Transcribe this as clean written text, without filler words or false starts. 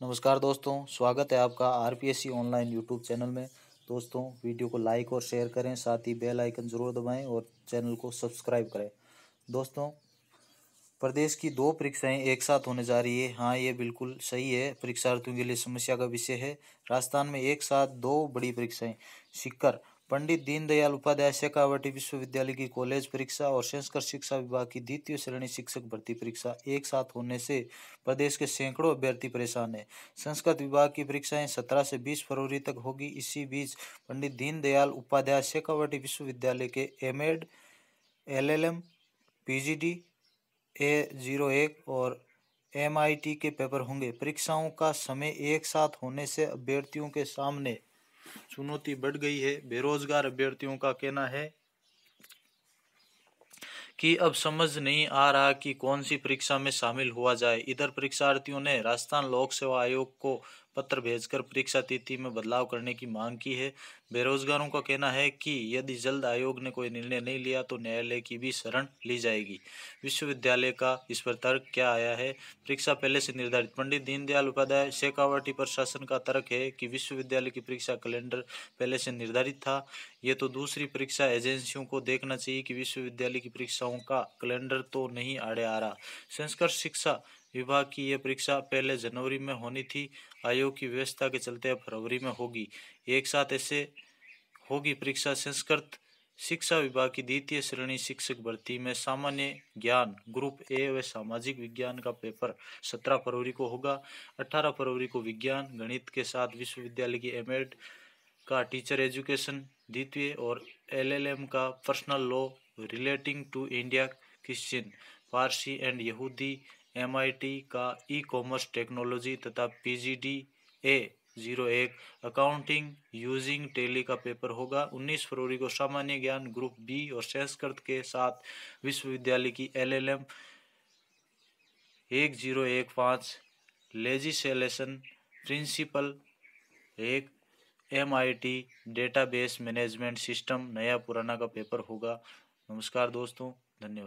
नमस्कार दोस्तों, स्वागत है आपका आरपीएससी ऑनलाइन यूट्यूब चैनल में। दोस्तों, वीडियो को लाइक और शेयर करें, साथ ही बेल आइकन जरूर दबाएं और चैनल को सब्सक्राइब करें। दोस्तों, प्रदेश की दो परीक्षाएं एक साथ होने जा रही है। हाँ, ये बिल्कुल सही है, परीक्षार्थियों के लिए समस्या का विषय है। राजस्थान में एक साथ दो बड़ी परीक्षाएं सीकर पंडित दीनदयाल उपाध्याय शेखावटी विश्वविद्यालय की कॉलेज परीक्षा और संस्कृत शिक्षा विभाग की द्वितीय श्रेणी शिक्षक भर्ती परीक्षा एक साथ होने से प्रदेश के सैकड़ों अभ्यर्थी परेशान है। संस्कृत विभाग की परीक्षाएं 17 से 20 फरवरी तक होगी। इसी बीच पंडित दीनदयाल उपाध्याय शेखावटी विश्वविद्यालय के एमएड, एलएलएम, पीजीडी A01 और MIT के पेपर होंगे। परीक्षाओं का समय एक साथ होने से अभ्यर्थियों के सामने चुनौती बढ़ गई है। बेरोजगार अभ्यर्थियों का कहना है कि अब समझ नहीं आ रहा कि कौन सी परीक्षा में शामिल हुआ जाए। इधर परीक्षार्थियों ने राजस्थान लोक सेवा आयोग को पत्र भेजकर परीक्षा तिथि में बदलाव करने की मांग की है। बेरोजगारों का कहना है कि यदि जल्द आयोग ने कोई निर्णय नहीं लिया तो न्यायालय की भी शरण ली जाएगी। विश्वविद्यालय का इस पर तर्क क्या आया है? परीक्षा पहले से निर्धारित। पंडित दीनदयाल उपाध्याय शेखावटी प्रशासन का तर्क है कि विश्वविद्यालय की परीक्षा कैलेंडर पहले से निर्धारित था। ये तो दूसरी परीक्षा एजेंसियों को देखना चाहिए कि विश्वविद्यालय की परीक्षाओं का कैलेंडर तो नहीं आड़े आ रहा। संस्कृत शिक्षा विभाग की यह परीक्षा पहले जनवरी में होनी थी। आयोग की व्यवस्था के चलते अब फरवरी में होगी। एक साथ ऐसे होगी परीक्षा। संस्कृत शिक्षा विभाग की द्वितीय श्रेणी शिक्षक भर्ती में सामान्य ज्ञान ग्रुप ए व सामाजिक विज्ञान का पेपर 17 फरवरी को होगा। 18 फरवरी को विज्ञान गणित के साथ विश्वविद्यालय की एमएड का टीचर एजुकेशन द्वितीय और एलएलएम का personal law relating to India Christian Parsi and यहूदी एमआईटी का ई कॉमर्स टेक्नोलॉजी तथा PGD A01 accounting using Tally का पेपर होगा। 19 फरवरी को सामान्य ज्ञान ग्रुप बी और संस्कृत के साथ विश्वविद्यालय की LLM 1015 legislation principle 1 MIT database management system नया पुराना का पेपर होगा। नमस्कार दोस्तों, धन्यवाद।